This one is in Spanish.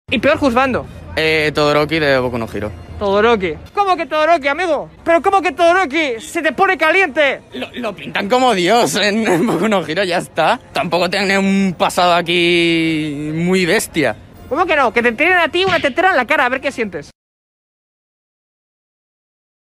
Y peor juzgando. Todoroki de Boku no Hero. Todoroki. ¿Cómo que Todoroki, amigo? ¿Pero cómo que Todoroki se te pone caliente? Lo pintan como Dios en Boku no Hero, ya está. Tampoco tiene un pasado aquí muy bestia. ¿Cómo que no? Que te tiren a ti una tetera en la cara, a ver qué sientes.